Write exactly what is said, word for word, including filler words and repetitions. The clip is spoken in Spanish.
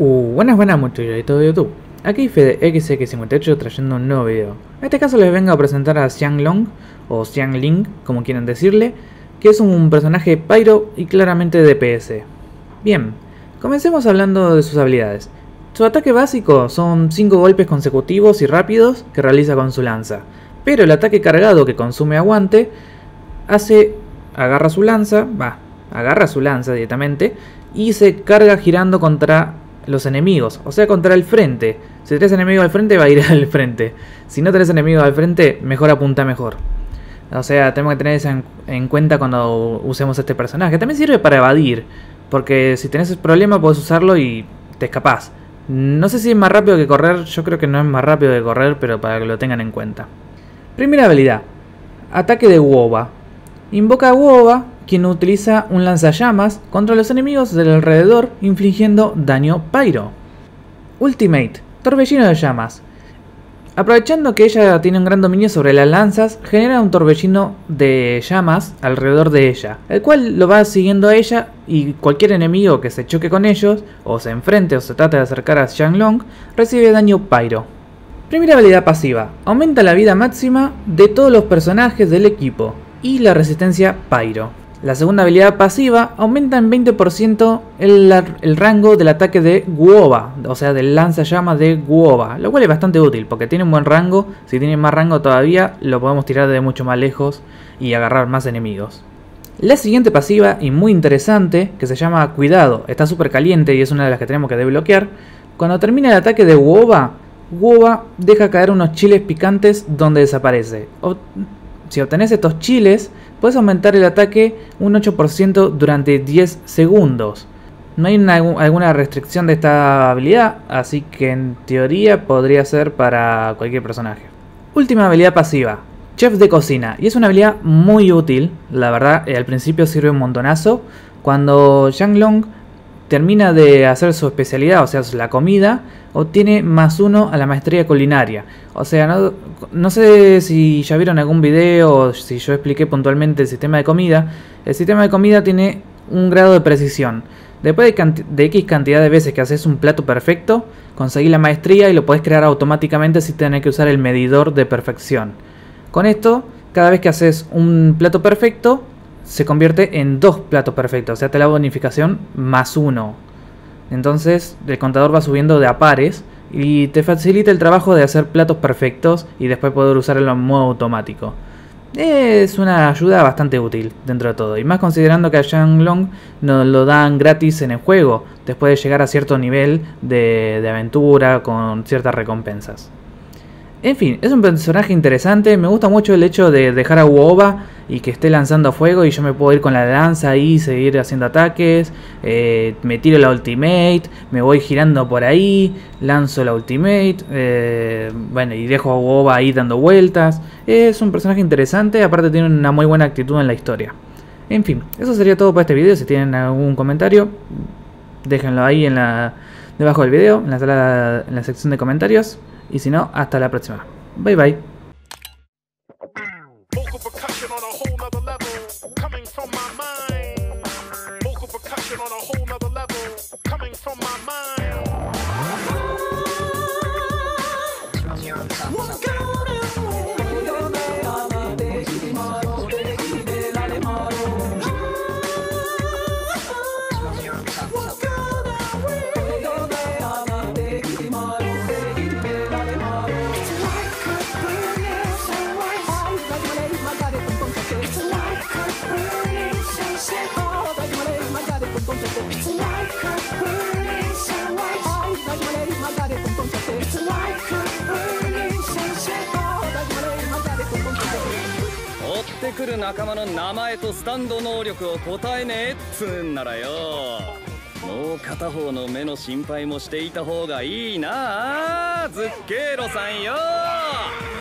Uh, buenas buenas muchachos de todo YouTube. Aquí Fede X X cincuenta y ocho trayendo un nuevo video. En este caso les vengo a presentar a Xianglong, o Xiangling, como quieran decirle, que es un personaje pyro y claramente D P S. Bien, comencemos hablando de sus habilidades. Su ataque básico son cinco golpes consecutivos y rápidos que realiza con su lanza. Pero el ataque cargado que consume aguante hace, agarra su lanza, va, agarra su lanza directamente y se carga girando contra los enemigos, o sea contra el frente. Si tenés enemigos al frente va a ir al frente. Si no tenés enemigos al frente, mejor apunta mejor. O sea, tenemos que tener eso en, en cuenta cuando usemos este personaje. También sirve para evadir, porque si tenés el problema podés usarlo y te escapás. No sé si es más rápido que correr, yo creo que no es más rápido que correr, pero para que lo tengan en cuenta. Primera habilidad, ataque de Woba. Invoca a Woba, quien utiliza un lanzallamas contra los enemigos del alrededor, infligiendo daño pyro. Ultimate, torbellino de llamas. Aprovechando que ella tiene un gran dominio sobre las lanzas, genera un torbellino de llamas alrededor de ella, el cual lo va siguiendo a ella y cualquier enemigo que se choque con ellos, o se enfrente o se trate de acercar a Xianglong, recibe daño pyro. Primera habilidad pasiva, aumenta la vida máxima de todos los personajes del equipo y la resistencia pyro. La segunda habilidad pasiva aumenta en veinte por ciento el, el rango del ataque de Woba, o sea del lanzallamas de Woba, lo cual es bastante útil porque tiene un buen rango. Si tiene más rango todavía lo podemos tirar de mucho más lejos y agarrar más enemigos. La siguiente pasiva, y muy interesante, que se llama Cuidado, está súper caliente y es una de las que tenemos que desbloquear. Cuando termina el ataque de Woba, Woba deja caer unos chiles picantes donde desaparece. O, si obtenés estos chiles, puedes aumentar el ataque un ocho por ciento durante diez segundos. No hay una, alguna restricción de esta habilidad, así que en teoría podría ser para cualquier personaje. Última habilidad pasiva, Chef de cocina, y es una habilidad muy útil, la verdad, al principio sirve un montonazo. Cuando Xianglong termina de hacer su especialidad, o sea, la comida, obtiene más uno a la maestría culinaria. O sea, no, no sé si ya vieron algún video o si yo expliqué puntualmente el sistema de comida. El sistema de comida tiene un grado de precisión. Después de, de X cantidad de veces que haces un plato perfecto, conseguís la maestría y lo podés crear automáticamente sin tener que usar el medidor de perfección. Con esto, cada vez que haces un plato perfecto, se convierte en dos platos perfectos, o sea, te da la bonificación más uno. Entonces el contador va subiendo de a pares y te facilita el trabajo de hacer platos perfectos y después poder usarlo en modo automático. Es una ayuda bastante útil dentro de todo, y más considerando que a Xianglong nos lo dan gratis en el juego, después de llegar a cierto nivel de, de aventura con ciertas recompensas. En fin, es un personaje interesante, me gusta mucho el hecho de dejar a Woba y que esté lanzando fuego y yo me puedo ir con la lanza ahí y seguir haciendo ataques. Eh, me tiro la ultimate, me voy girando por ahí, lanzo la ultimate, eh, bueno, y dejo a Woba ahí dando vueltas. Es un personaje interesante, aparte tiene una muy buena actitud en la historia. En fin, eso sería todo para este video. Si tienen algún comentario, déjenlo ahí en la, debajo del video, en la, sala, en la sección de comentarios. Y si no, hasta la próxima. Bye bye. 追ってくる仲間の名前とスタンド能力を答えねえっつうんならよ、もう片方の目の心配もしていた方がいいなあ、ズッケーロさんよ。